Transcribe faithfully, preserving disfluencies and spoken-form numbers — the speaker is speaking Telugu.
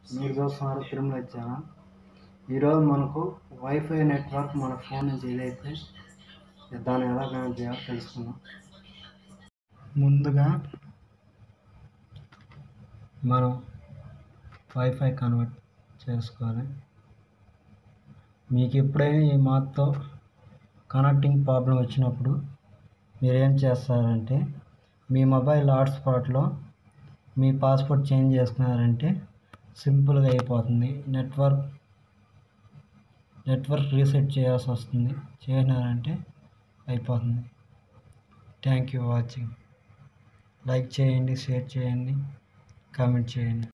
మీరు చూస్తున్నారు తిరుమల ఛానల్. ఈరోజు మనకు వైఫై నెట్వర్క్ మన ఫోన్ నుంచి ఏదైతే దాన్ని ఎలా కనెక్ట్ చేయాలో తెలుసుకుందాం. ముందుగా మనం వైఫై కన్వర్ట్ చేసుకోవాలి. మీకు ఎప్పుడైనా ఈ మాతో కనెక్టింగ్ ప్రాబ్లం వచ్చినప్పుడు మీరేం చేస్తారంటే మీ మొబైల్ హాట్స్పాట్లో మీ పాస్వర్డ్ చేంజ్ చేసుకున్నారంటే సింపుల్గా అయిపోతుంది. నెట్వర్క్ నెట్వర్క్ రీసెట్ చేయాల్సి వస్తుంది. చేసినారంటే అయిపోతుంది. Thank you watching. లైక్ చేయండి, షేర్ చేయండి, కామెంట్ చేయండి.